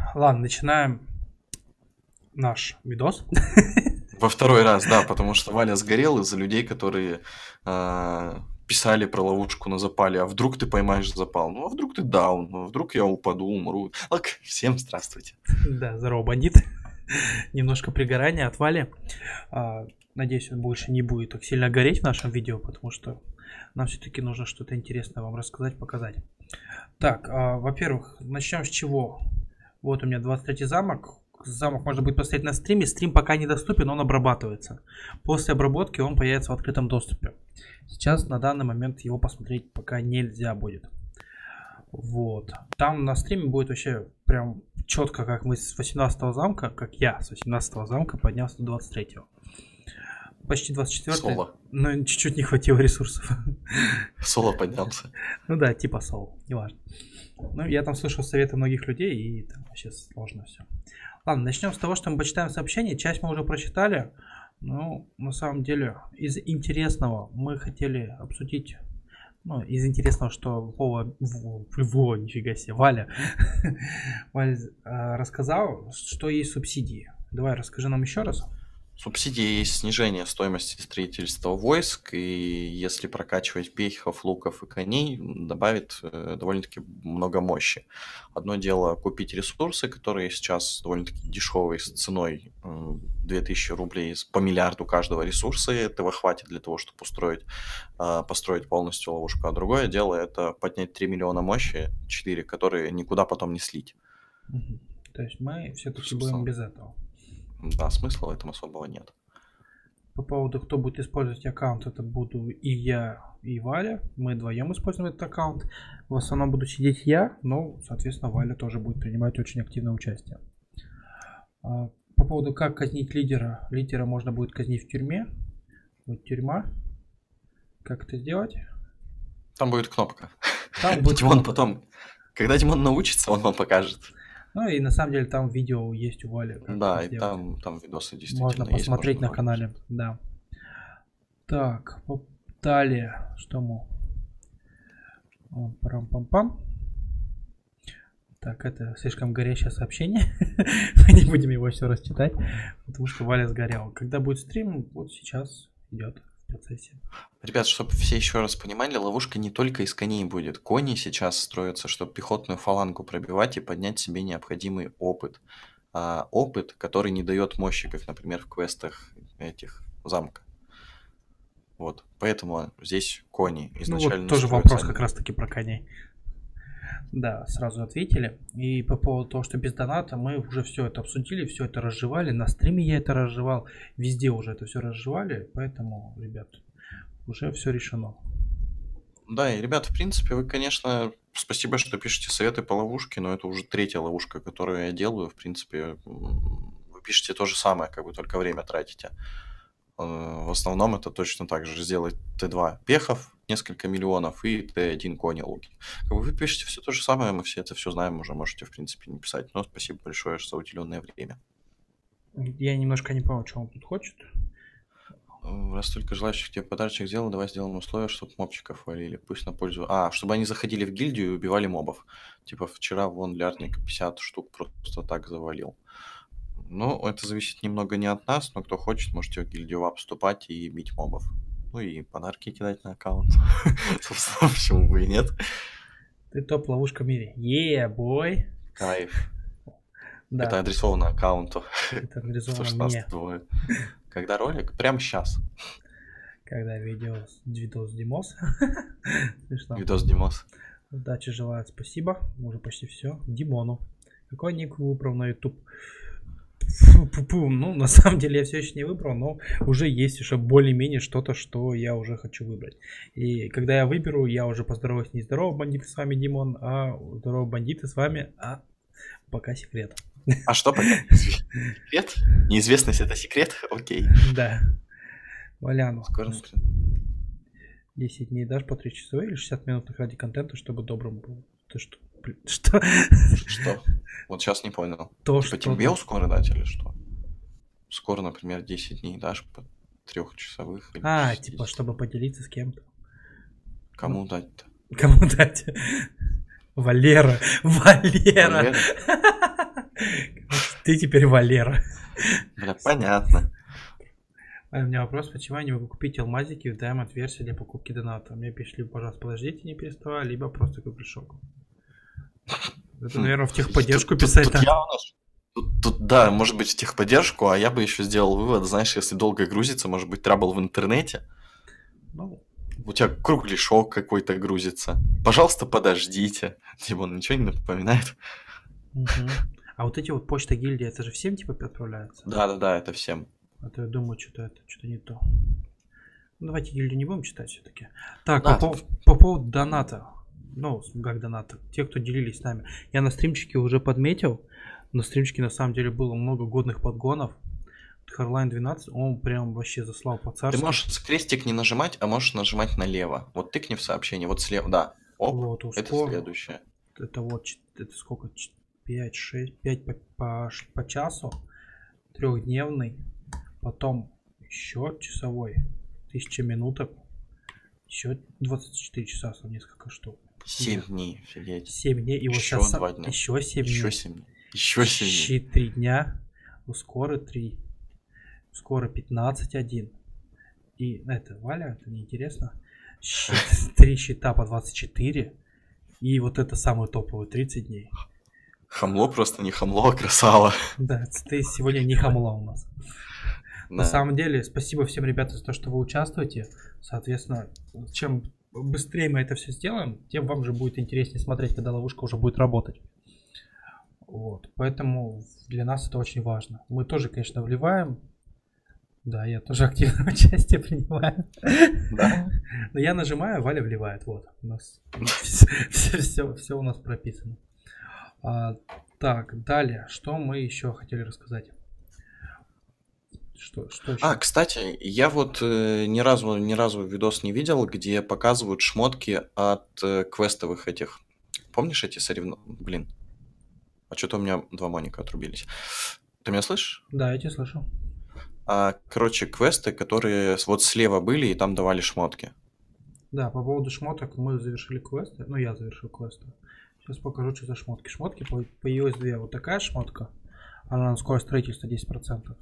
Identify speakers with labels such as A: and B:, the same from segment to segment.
A: Ладно, начинаем наш видос.
B: Во второй раз, да, потому что Валя сгорел из-за людей, которые писали про ловушку на запале. А вдруг ты поймаешь запал? Ну, а вдруг ты даун? Ну, а вдруг я упаду, умру? Всем здравствуйте.
A: Да, здорово, бандит. Немножко пригорания от Вали. Надеюсь, он больше не будет так сильно гореть в нашем видео, потому что нам все-таки нужно что-то интересное вам рассказать, показать. Так, во-первых, начнем с чего? Вот у меня 23-й замок. Замок можно будет посмотреть на стриме. Стрим пока недоступен, он обрабатывается. После обработки он появится в открытом доступе. Сейчас на данный момент его посмотреть пока нельзя будет. Вот. Там на стриме будет вообще прям четко, как мы с 18-го замка, как я с 18-го замка поднялся до 23-го. Почти 24-й.
B: Соло.
A: Но чуть-чуть не хватило ресурсов.
B: Соло поднялся.
A: Ну да, типа соло, неважно. Ну, я там слышал советы многих людей, и там вообще сложно все. Ладно, начнем с того, что мы почитаем сообщения. Часть мы уже прочитали. Ну, на самом деле, из интересного мы хотели обсудить. Ну, из интересного, что Вова, нифига себе, Валя рассказал, что есть субсидии. Давай, расскажи нам еще раз.
B: Субсидии есть снижение стоимости строительства войск, и если прокачивать пехов, луков и коней, добавит довольно-таки много мощи. Одно дело купить ресурсы, которые сейчас довольно-таки дешевые, с ценой 2000 рублей по миллиарду каждого ресурса, и этого хватит для того, чтобы построить полностью ловушку. А другое дело это поднять 3 миллиона мощи, 4, которые никуда потом не слить.
A: То есть мы все-таки будем без этого.
B: Да, смысла в этом особого нет.
A: По поводу, кто будет использовать аккаунт, это буду и я, и Валя. Мы вдвоем используем этот аккаунт. В основном буду сидеть я, но, соответственно, Валя тоже будет принимать очень активное участие. По поводу, как казнить лидера. Лидера можно будет казнить в тюрьме. Вот тюрьма. Как это сделать?
B: Там будет кнопка.
A: Там будет
B: Димон потом, когда Димон научится, он вам покажет.
A: Ну и на самом деле там видео есть у Вали.
B: Да, и там видосы действительно
A: можно
B: есть.
A: Посмотреть на канале, да. Так, далее, что мы? Парам-пам-пам. Так, это слишком горячее сообщение. Мы не будем его все расчитать, потому что Валя сгорел. Когда будет стрим, вот сейчас идет в процессе.
B: Ребят, чтобы все еще раз понимали, ловушка не только из коней будет. Кони сейчас строятся, чтобы пехотную фалангу пробивать и поднять себе необходимый опыт. Опыт, который не дает мощи, как, например, в квестах этих замка. Вот, поэтому здесь кони изначально.
A: Ну вот тоже вопрос как раз таки про коней. Да, сразу ответили. И по поводу того, что без доната, мы уже все это обсудили, все это разжевали. На стриме я это разжевал, везде уже это все разжевали, поэтому, ребят, уже все решено.
B: Да, и, ребят, в принципе, вы, конечно, спасибо, что пишете советы по ловушке, но это уже третья ловушка, которую я делаю. В принципе, вы пишете то же самое, как бы только время тратите. В основном это точно так же. Сделать Т2 пехов, несколько миллионов, и Т1 кони луки. Как бы вы пишете все то же самое, мы все это все знаем уже, можете, в принципе, не писать. Но спасибо большое за уделенное время.
A: Я немножко не понял, что он тут хочет.
B: Раз только желающих тебе подарочек сделал, давай сделаем условия, чтобы мобчиков валили. Пусть на пользу... чтобы они заходили в гильдию и убивали мобов. Типа вчера вон Лярник 50 штук просто так завалил. Ну, это зависит немного не от нас, но кто хочет, можете в гильдию ВАП вступать и бить мобов. Ну и подарки кидать на аккаунт. Собственно, почему бы и нет.
A: Ты топ-ловушка в мире. Бой.
B: Кайф.
A: Да.
B: Это адресовано аккаунту.
A: Это адресовано мне.
B: Когда ролик? Прямо сейчас.
A: Когда видос Димос.
B: Видос Димос.
A: Удачи желаю, спасибо. Уже почти все. Димону. Какой ник выбрал на YouTube? Ну, на самом деле я все еще не выбрал, но уже есть уже более-менее что-то, что я уже хочу выбрать. И когда я выберу, я уже поздороваюсь не здорово, бандиты, с вами Димон, а здорово, бандиты, с вами, пока секрет.
B: А что пока? Секрет? Неизвестность это секрет? Окей.
A: Да. Валяну.
B: Скоро
A: 10 дней дашь по 3 часа или 60 минут ради контента, чтобы добрым был? Ты что? Что?
B: Что? Вот сейчас не понял.
A: То,
B: типа тебе скоро дать или что? Скоро, например, 10 дней дашь по 3-часовых.
A: Типа, чтобы поделиться с кем-то.
B: Кому дать-то?
A: Кому дать? Валера. Ты теперь Валера.
B: Бля, понятно.
A: У меня вопрос, почему я не могу купить алмазики в Diamond версии для покупки доната? Мне пишут, пожалуйста, подождите, не переставай, либо просто купи шок. Это, наверное, в техподдержку писать.
B: Тут, да, может быть, в техподдержку, а я бы еще сделал вывод, знаешь, если долго грузится, может быть, трабл в интернете.
A: Ну,
B: у тебя кругляшок какой-то грузится. Пожалуйста, подождите. Типа, он ничего не напоминает.
A: А вот эти вот почта гильдии, это же всем типа отправляются?
B: Да, это всем.
A: А то я думаю, что-то не то. Ну, давайте гильдию не будем читать все-таки. Так,
B: Да,
A: по поводу доната. Ну, как доната. Те, кто делились с нами. Я на стримчике уже подметил. На стримчике на самом деле было много годных подгонов. Hardline 12, он прям вообще заслал по-царски.
B: Ты можешь крестик не нажимать, а можешь нажимать налево. Вот тыкни в сообщение, вот слева, да. Оп,
A: Вот,
B: это следующее.
A: Это вот, это сколько? 5, 6, 5 по часу. Трехдневный. Потом еще часовой. 1000 минуток. Еще 24 часа, несколько штук.
B: 7 дней сидеть.
A: 7 дней. И
B: еще
A: вот сейчас
B: 2 дня.
A: Еще 7 дней.
B: Еще 7 дней. Еще 7 дней.
A: 3 дня. Скоро 3. Скоро 15-1. И это, Валя, это неинтересно. 3 счета по 24. И вот это самое топовое, 30 дней.
B: Хамло просто не хамло, а красава.
A: Да, ты сегодня не хамло у нас.
B: Да.
A: На самом деле, спасибо всем, ребята, за то, что вы участвуете. Соответственно, чем быстрее мы это все сделаем, тем вам же будет интереснее смотреть, когда ловушка уже будет работать. Вот, поэтому для нас это очень важно. Мы тоже, конечно, вливаем. Да, я тоже активное участие принимаю.
B: Да?
A: Но я нажимаю, Валя вливает. Вот, у нас все у нас прописано. Так, далее, что мы еще хотели рассказать? Что еще?
B: Кстати, я вот ни разу видос не видел, где показывают шмотки от квестовых этих. Помнишь эти соревнования? Блин. А что-то у меня 2 моника отрубились. Ты меня слышишь?
A: Да, я тебя слышу.
B: Короче, квесты, которые вот слева были, и там давали шмотки.
A: Да, по поводу шмоток мы завершили квесты. Ну, я завершил квесты. Сейчас покажу, что за шмотки. Шмотки появилась 2. Вот такая шмотка. Она на скорость строительства 10%.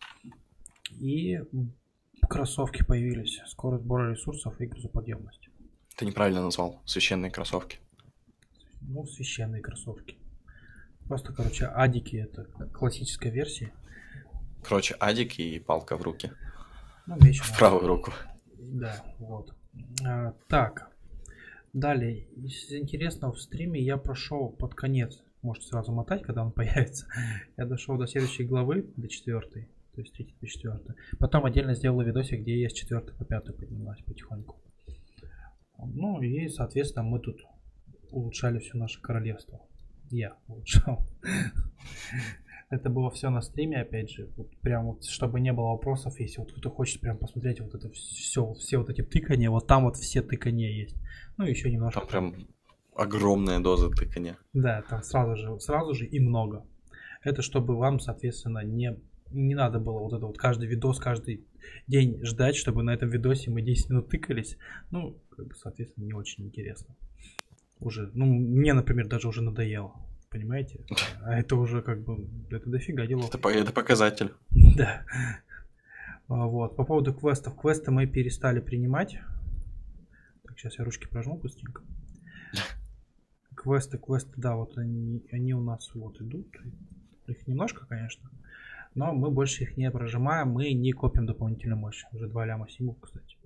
A: И кроссовки появились. Скорость сбора ресурсов и грузоподъемность.
B: Ты неправильно назвал. Священные кроссовки.
A: Ну, священные кроссовки. Просто, короче, адики это классическая версия.
B: Короче, адик и палка в руки.
A: Ну, меч
B: в правую руку.
A: Да, вот. Так. Далее. Из интересного в стриме я прошел под конец. Можете сразу мотать, когда он появится. Я дошел до следующей главы, до 4. То есть 3 по 4. Потом отдельно сделал видосик, где я с 4 по 5 поднимаюсь потихоньку. Ну и, соответственно, мы тут улучшали все наше королевство. Я улучшал. Это было все на стриме, опять же. Вот прям вот, чтобы не было вопросов, если вот кто-то хочет прям посмотреть вот это все вот эти тыкания, вот там вот все тыкания есть. Ну, еще немножко.
B: Там прям огромная доза тыкания.
A: Да, там сразу же и много. Это чтобы вам, соответственно, не надо было вот это вот каждый видос, каждый день ждать, чтобы на этом видосе мы 10 минут тыкались. Ну, как бы, соответственно, не очень интересно. Уже, ну, мне, например, даже уже надоело. Понимаете? А это уже как бы, это дофига делов.
B: Это показатель.
A: Да. Вот. По поводу квестов. Квесты мы перестали принимать. Так, сейчас я ручки прожму быстренько. Квесты, да, вот они у нас вот идут. Их немножко, конечно. Но мы больше их не прожимаем. Мы не копим дополнительную мощь. Уже 2 ляма символ, кстати.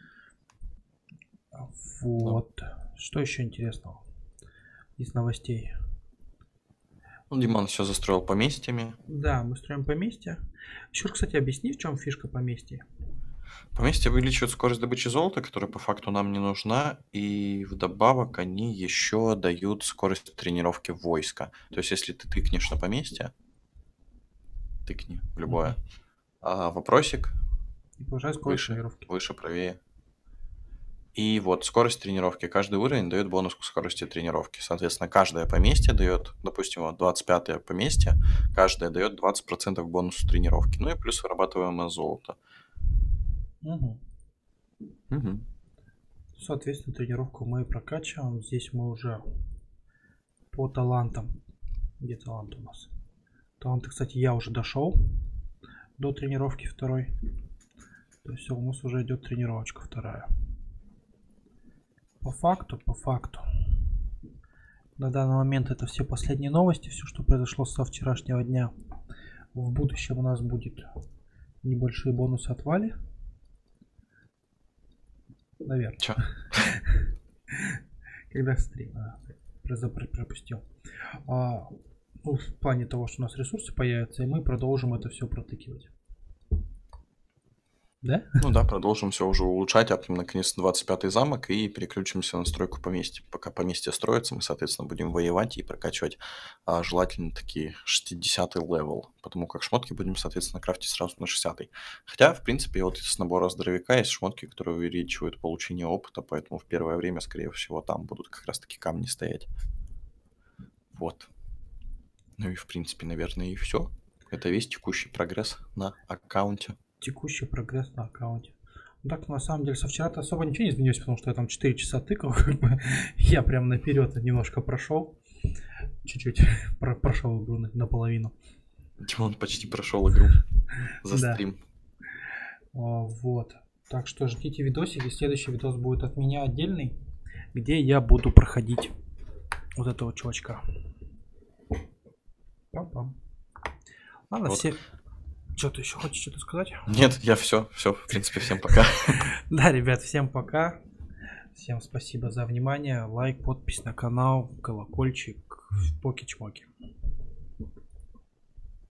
A: Вот. Да. Что еще интересного из новостей?
B: Ну, Диман все застроил поместьями.
A: Да, мы строим поместье. Еще, кстати, объясни, в чем фишка поместья.
B: Поместье увеличивает скорость добычи золота, которая по факту нам не нужна, и вдобавок они еще дают скорость тренировки войска. То есть, если ты тыкнешь на поместье, тыкни в любое, вопросик,
A: и повышает скорость тренировки.
B: Выше, правее. И вот скорость тренировки. Каждый уровень дает бонус к скорости тренировки. Соответственно, каждое поместье дает, допустим, вот 25-е поместье, каждое дает 20% бонусу тренировки. Ну и плюс вырабатываемое золото.
A: Угу. Соответственно, тренировку мы прокачиваем. Здесь мы уже по талантам. Где талант у нас? Таланты, кстати, я уже дошел до тренировки второй. То есть у нас уже идет тренировочка вторая. По факту. На данный момент это все последние новости, все, что произошло со вчерашнего дня. В будущем у нас будет небольшие бонусы от Вали. Наверное.
B: Чё?
A: Когда стрим пропустил. Ну, в плане того, что у нас ресурсы появятся, и мы продолжим это все протыкивать. Да?
B: Ну да, продолжим все уже улучшать, апнем наконец-то 25-й замок и переключимся на стройку поместья. Пока поместье строится, мы, соответственно, будем воевать и прокачивать желательно такие 60-й левел, потому как шмотки будем, соответственно, крафтить сразу на 60-й. Хотя, в принципе, вот из набора здоровяка есть шмотки, которые увеличивают получение опыта, поэтому в первое время, скорее всего, там будут как раз-таки камни стоять. Вот. Ну и, в принципе, наверное, и все. Это весь текущий прогресс на аккаунте.
A: Текущий прогресс на аккаунте. Ну, так, на самом деле, со вчера-то особо ничего не изменилось, потому что я там 4 часа тыкал, как бы я прям наперед немножко прошел. Чуть-чуть прошел игру наполовину.
B: Димон почти прошел игру за стрим.
A: Вот. Так что ждите видосики. Следующий видос будет от меня отдельный, где я буду проходить вот этого чувачка. Пам-пам. Ладно,
B: Вот.
A: все... Что ты еще хочешь что-то сказать?
B: Нет, я все, в принципе, всем пока.
A: Да, ребят, всем пока. Всем спасибо за внимание. Лайк, подпись на канал, колокольчик, поки-чмоки.